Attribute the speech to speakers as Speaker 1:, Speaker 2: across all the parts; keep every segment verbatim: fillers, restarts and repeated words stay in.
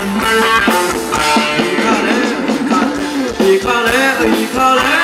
Speaker 1: อีข้าแล้วอีข้าแล้ว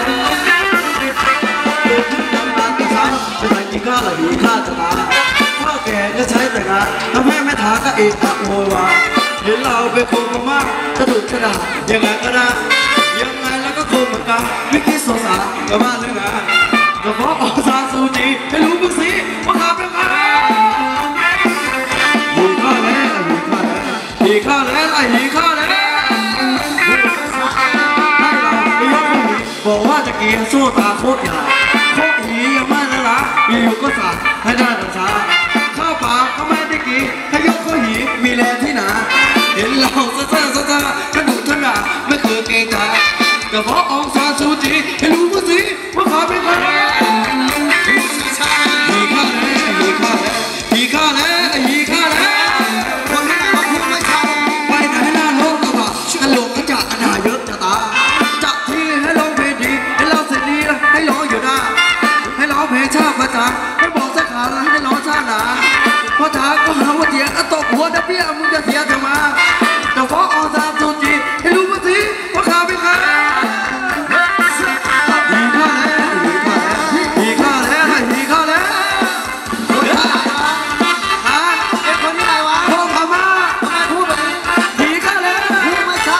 Speaker 1: จะแต่งอีข้าละอีข้าจะตาข้าวแก่ก็ใช้แต่งานทำให้แม่ถาก็เอกอะโวยวายเห็นเราเป็นคนมากจะถูกชนะยังไงก็ได้ยังไงแล้วก็คงเหมือนกันไม่คิดสงสารกับบ้านเรื่องงานก็เพราะออกซาซูจีให้รู้มึงสิว่าขาเป็นใครอีข้าแล้วอีข้าแล้วอีข้าแล้วบอกว่าจะเกียร์สู้ตาโคตรใหญ่โคตรหียังไม่ละละอยู่ก็สั่งให้ได้ดังช้าข้าวปลาก็ไม่ได้กินให้ยกข้อหีมีแรงที่หนาเห็นเราซ่าซ่าซ่ากระดูกชนะไม่เคยเกรงใจแต่เพราะองซานซูจีให้รู้ว่าสิว่าเขาเป็นใครฮีข้าแล้วฮีข้าแล้วฮีข้าแล้วฮีข้าแล้วคนที่มาพูดไม่ชัดไปไหนหน้าโลกกระบะกระโหลกกระจ่าอันหาเยอะจะตาให้ร้องอยู่หน้าให้ร้องเพลงชาติประจานให้บอกสักขาแล้วให้ร้องชาติหนาพอถามก็หาว่าเถียงตกหัวดับเบี้ยมึงจะเสียจะมาแต่เพราะออนซานซูจีให้รู้ว่าสิว่าข้าเป็นใครฮีข้าแล้วฮีข้าแล้วฮีข้าแล้วฮะไอ้คนนี้อะไรวะพ่อพม่าทำไมพูดแบบนี้ฮีข้าแล้วฮีไม่ชัด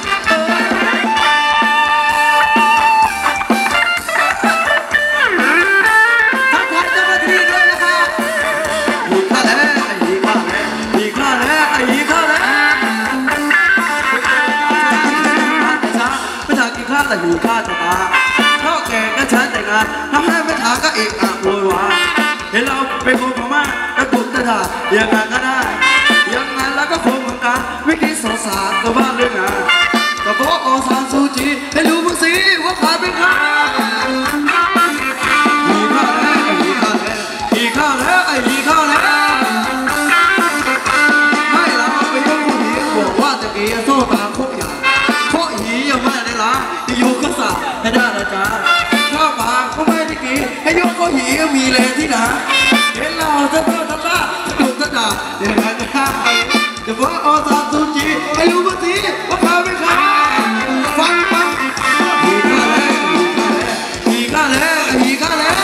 Speaker 1: แต่อยู่ข้าจะตาข้าวแก่ก็ใช้แต่งานทำให้แม่ถาก็เอกอะโวยวายเห็นเราเป็นคนพม่าก็ตุกตะด่าอย่างนั้นก็ได้อย่างนั้นแล้วก็คงเหมือนกันไม่คิดสงสารกับบ้านเรื่องงานแต่เพราะอองซานซูจีให้รู้มึงสิว่าใครเป็นใครฮีข้าแล้วฮีข้าแล้วฮีข้าแล้วไอ้ฮีข้าแล้วให้เราไปยกมือถือบอกว่าจะเกียร์โซ่ตาคุกใหญ่โคหียังไม่ได้ละอยู่ก็สั่งให้ได้ละจ้าข้าวปลาก็ไม่ได้กินให้ยกก็หีมีแรงที่หนาเห็นเราจะเพิ่มทับตาถูกตะด่าอย่างไรก็ได้แต่ว่าออนซานซูจีให้รู้ว่าสิว่าเขาเป็นใครฟังฟังฮีข้าแล้วฮีข้าแล้วฮีข้าแล้ว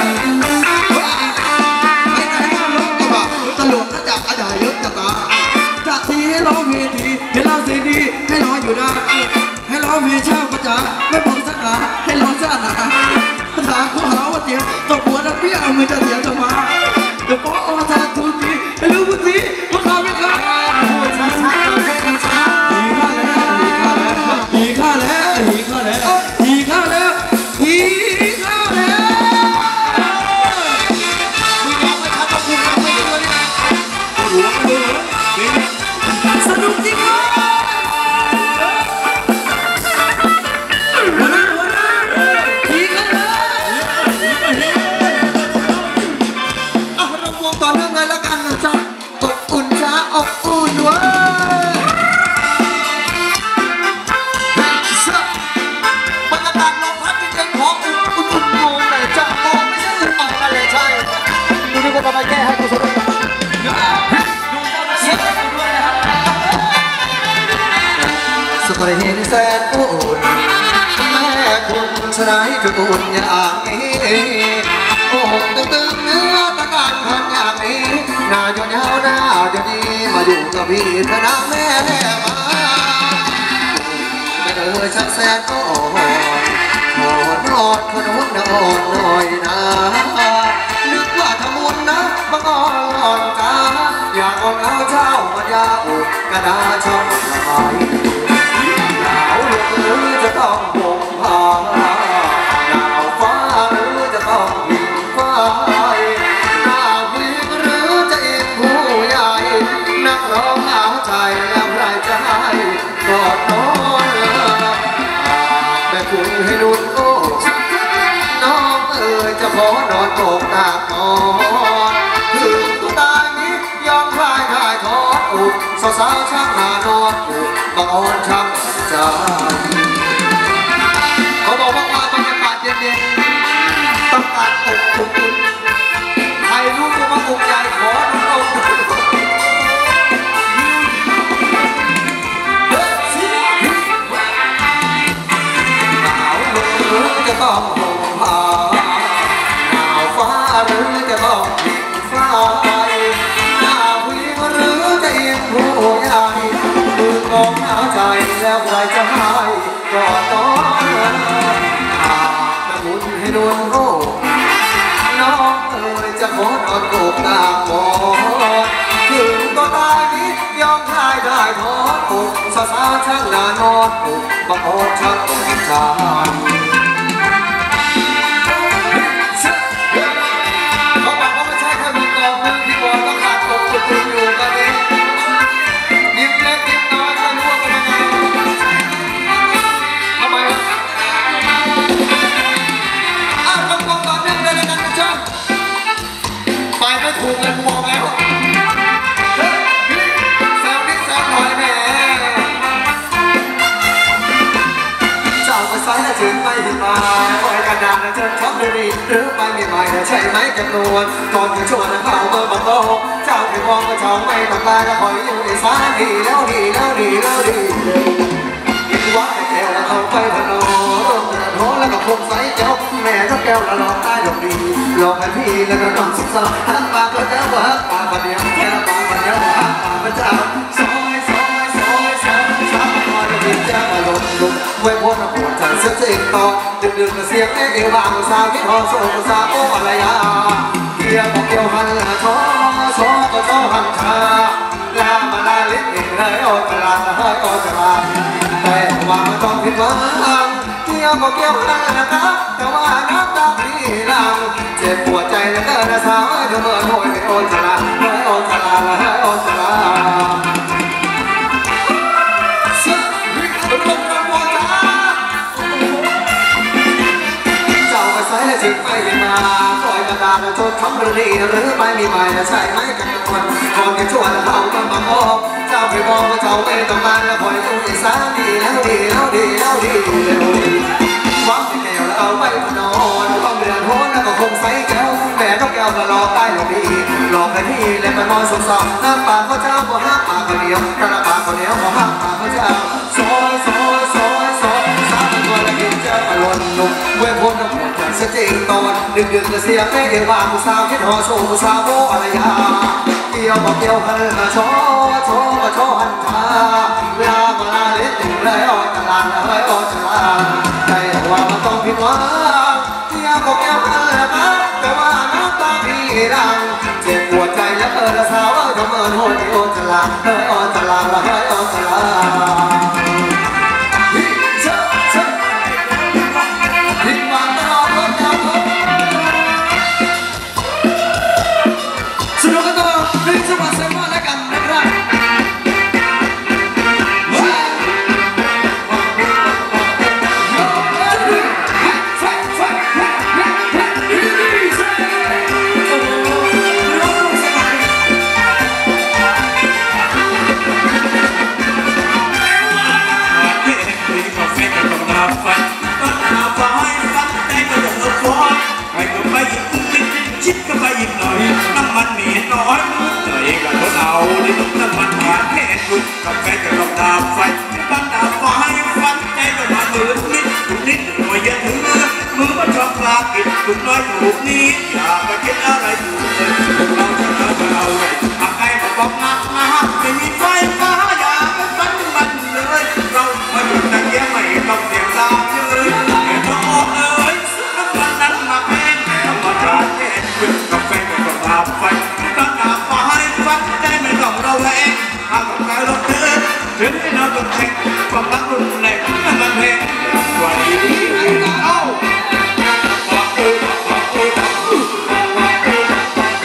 Speaker 1: ให้ไหนก็ลงกระบะตลกก็จับอาดาเยอะจะตาจากทีให้ร้องเพลงทีให้เราเสียดีให้ร้องอยู่ได้ให้ร้องเพลงชาติประจาไม่บอกสักขาให้ร้องชาติหนาถามเขาหาว่าเจียตกหัวนักเปี้ยเอามือจะเสียจะมาเดี๋ยวพอออนซานซูจีให้รู้ว่าสิว่าเขาเป็นใครฮีข้าแล้วฮีข้าแล้วฮีข้าแล้วฮีข้าแล้วฮีข้าแล้วมีน้องไม่ทันต้องคุมไม่ได้เลยหัวมือสนุกจริงเลยต่อเนื่องเลยแล้วกันนะจ๊ะอบอุ่นจ้าอบอุ่นเว้ยบรรยากาศลมพัดจริงๆขออุ่นอุ่นอุ่นงงเลยจ้ะมองไม่ใช่อุ่นอ่อนกันเลยใช่ดูดีกว่าทำไมแก้ให้กูสนุกสตรีนี่แสนอุ่นแม่คุณชนะให้จุดอุ่นอย่างนี้โอ้โหตึงๆเนื้อตะการพันอย่างนี้หน้าจนยาวหน้าจนนี้มาอยู่กับพี่เธอนะแม่แม่มาไม่เอ่ยชักแสนก็อ่อนขอนอนขนมนอนหน่อยนะนึกว่าทำบุญนะบังอ่อนจ้าอยากอ่อนเอาเจ้ามันยาอุดกระดาษช่องละไม้หนาวหรือจะต้องห่มผ้าหนาวฟ้าหรือจะต้องหิ่งไฟหนาวพีหรือจะอีกผู้ใหญ่นักร้องหาใจแล้วใครจะให้กอดนอนแต่คุณให้นุ่นโอ้น้องเอ๋ยจะขอนอนโบกตากนอนถึงตัวตายนี้ยอมคลายคลายทอดอุดสาวๆช่างหน้านอนอุดบางอ่อนช่างใจเขาบอกว่าความบรรยากาศเย็นๆต้องการอบอุ่นใครรู้จะมาอกใหญ่ขอดูเอาแล้วใครจะให้ก็ต้องหากจะบุญให้ดวงโลกน้องเอ๋ยจะขอนอนโกกตาบอดถึงก็ตายนี้ยอมทายได้ทอดอกสาสาช่างนานอนอกบังอดชักอกชายเขาบอกว่าไม่ใช่แค่มีกองนึงที่บอกต้องขาดอกจุดจุดอยู่กันเองยิ้มเล็กยิ้มน้อยจะรู้ว่าเป็นยังไงทำไมอ้าวคำกองตอนนี้เลยกันจ้าไปไม่ถูกเลยมองแล้วแซวนิดแซวหน่อยแม่เจ้าก็สายและถึงไม่มาคอยกระดานเชิญช็อปดีหรือไปไม่ไม่ใช่ไหมจำนวนก่อนจะชวนเขาเมื่อบังโลเจ้าไปมองก็เจ้าไม่ต้องลายแล้วคอยอยู่ในสายดีแล้วดีแล้วดีแล้วดีกินวัดแก้วแล้วเอาไปพนมโถแล้วก็คงใส่เจ้าแม่ก็แก้วแล้วหลอกได้ดอกดีหลอกให้พี่แล้วก็ต้องสุขสันต์หักปากก็เจ้าว่าหักปากคนเดียวแค่ปากคนเดียวหักปากพระเจ้าซอยซอยซอยซอยสามคอยจะบินเจ้ามาลงลุกไว้พ้นปวดใจเสียจริงต่อดึกดึกเสียงเอวบางสาวคิดหอโซ่สาวโอ้อะไรอ่ะเกี่ยวกับเกี่ยวหันช้อช้อก็ช้อหันชาลามาลาลิบเองเลยโอ้ตลาดเลยโอ้ตลาดแต่ว่ามันต้องผิดหวังเกี่ยวกับเกี่ยวหันนะครับแต่ว่าน้ำตาพี่ลังเจ็บปวดใจเหลือเกินนะสาวเธอเมื่อโอยโอ้ตลาดเลยโอ้ตลาดเลยโอ้ตลาดถึงไม่มาคอยกระดานจนคำรีหรือไม่มีใหม่ใช่ไหมกันคนก่อนจะชวนเขาก็มาพบเจ้าไปมองว่าเจ้าไม่ต้องมาแล้วคอยดูอีสานดีแล้วดีแล้วดีแล้วดีแล้วดีวัดแก้วแล้วเอาไปนอนความเดือดร้อนแล้วก็คงใส่แก้วแม่ต้องแก้วก็รอใต้หลอกดีหลอกให้พี่เลยไปนอนสงสารน้ำปากเขาเจ้าก็ห้ามปากคนเดียวถ้าน้ำปากคนเดียวก็ห้ามปากเขาเจ้าซอยซอยซอยซอยสามตัวแล้วกินเจ้ามาล้นนุ่มเว้ยพ้นน้ำหมดเสียจริงตอนดึกดึกเสียงไม่เอวาผู้สาวคิดหอโซ่ผู้สาวโมอะไรยาเกี่ยวบอกเกี่ยวหันมาโชว์โชว์มาโชว์หันชาเวลามาลาเล็ดถึงเลยอ่อนตลาดเลยอ่อนตลาดใจว่ามันต้องผิดหวังเกี่ยวบอกเกี่ยวหันนะแต่ว่าน้ำตาพี่ดังเจ็บปวดใจแล้วเออละสาวทำเอิญโหดอ่อนตลาดเลยอ่อนตลาดเลยอ่อนตลาดกาแฟจะต้องดาบไฟตั้งดาบไฟฟันใจก็มามือนิดถูกนิดหน่อยอย่าถือมือมันชอบกลากินถูกน้อยถูกนิดอย่าไปคิดอะไรถูกเลยเราจะเอาจะเอาเลยหากใครมาบอกนักนะไม่มีไฟฟ้าอย่าไปฟันมันเลยเรามาหยุดตะเกียบไม่ต้องเสียงลาเลยไม่ต้องออกเลยน้ำมันนั้นมาแพงธรรมดาแค่ดื่มกาแฟจะต้องดาบไฟตั้งดาบไฟฟันใจไม่ต้องเราแรงหากใครรถเดินถึงให้เราต้องแข่งความรักรุนแรงมันแพงกว่าดีเอ้าบอกเออบอกเออบอกเออบอกเออ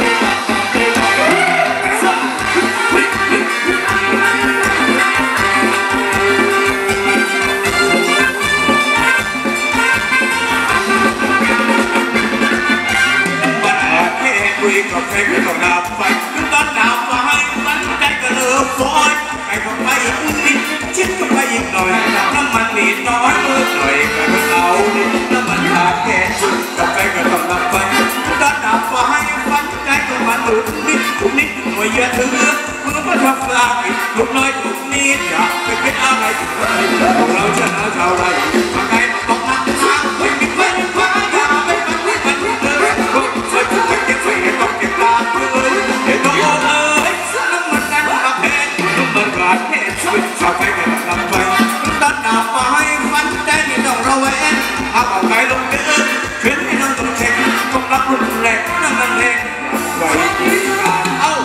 Speaker 1: มันอาจแค่คุยกับใครไม่ต้องดับไฟตอนดับไฟมันใจก็เลิกฟอยไปก็ไปอีกนิดชิดก็ไปอีกหน่อยน้ำมันนิดน้อยมือหน่อยก็ไม่เอาดิน้ำมันขาดแค่ชุดกาแฟก็ต้องดับไฟตอนดับไฟมันใจก็มันมือนิดถูกนิดหน่อยอย่าถือมือมันชอบกลางอีกถูกน้อยถูกนิดอย่าไปคิดอะไรถึงอะไรพวกเราชนะชาวไรมาไกลบอกมันทางไม่มีไฟฟ้าอย่าไปฟังที่มันเลยพวกเธอจะเก็บไฟต้องเก็บตาเลยเดี๋ยวต้องเอาเลยน้ำมันนั้นมาแพงน้ำมันขาดแค่ชุดกาแฟก็ต้องดับไฟ
Speaker 2: เอาไกลลงเดินขึ้นให้น้องต้องเช็คต้องรับรุ่นแรกนั่งนั่งเพลงไว้ที่การเอ้า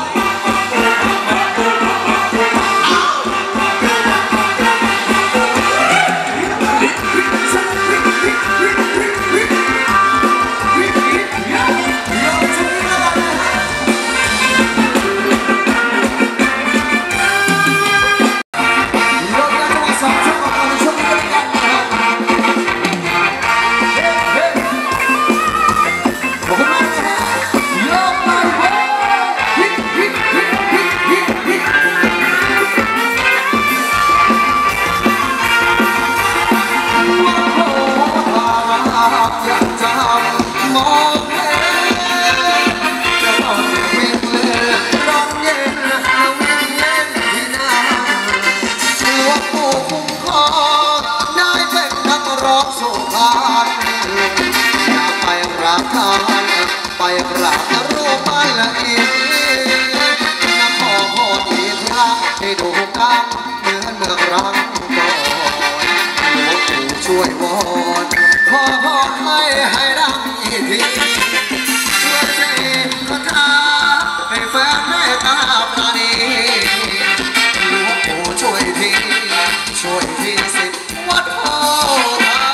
Speaker 1: ไปกราบรูปปั้นละเอียดน้ำขอโทษอีกครั้งให้ดูกันเหมือนเมื่อครั้งก่อนหลวงปู่ช่วยวอนขอพรให้ให้ดังอีกทีช่วยเสกคาถาให้แฟนแม่ตาปราณีหลวงปู่ช่วยทีช่วยทีสิวัดโพธา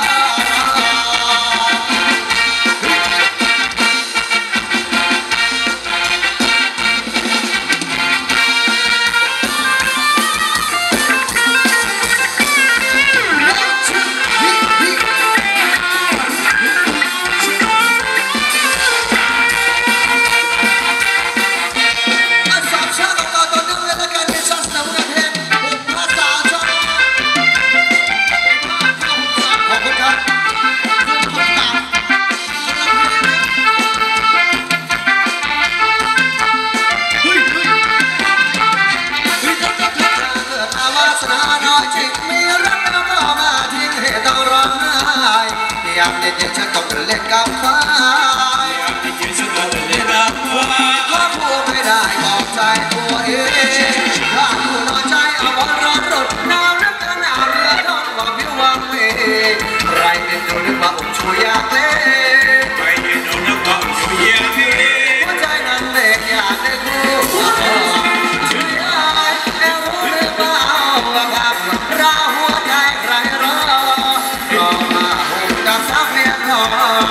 Speaker 1: อยากเล่นยังฉันต้องเล่นกับฟ้าอยากเล่นยังฉันต้องเล่นกับฟ้าถ้าพูดไม่ได้บอกใจตัวเองถ้าพูดน้อยใจเอาวันร้อนรดหนาวนักหนาวเรือร้อนหวังผิวหวังเมฆไรเป็นดูนึกว่าผมช่วยอยากเล่นไรเป็นดูนึกว่าผมช่วยอยากเล่นหัวใจนั้นเล็กอยากได้คู่ช่วยได้แอบรู้หรือเปล่าว่าครับเราหัวใจใครรอรอมากับสาวเพียงรอ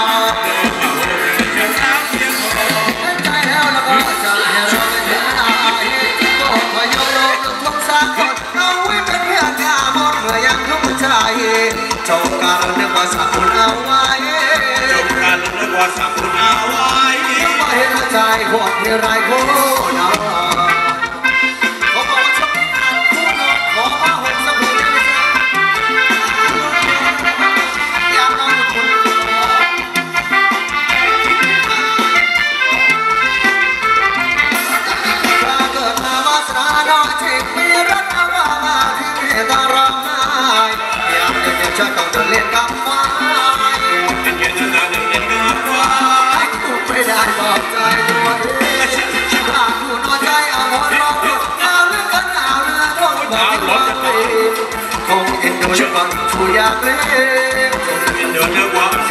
Speaker 1: ใจแล้วแล้วก็จะเห็นเราเป็นอะไรก็คอยยกลงลงสักคนเอาไว้เป็นเพื่อนข้ามดเมื่อยังทุกข์ใจจงการนึกว่าสักคนเอาไว้จงการนึกว่าสักคนเอาไว้ยังไม่เห็นใจพวกที่ไรโคตรฉันต้องเล่นกับฟ้าเป็นเย็นฉันต้องเล่นกับฟ้าพูดไม่ได้บอกใจตัวเองถ้าพูดน้อยใจเอาหัวเราะหนาวเลือดหนาวเลือดร้อนบอกว่าเองคงเอ็นดูฉันว่าช่วยอยากเล่นคงเอ็นดูนึกว่า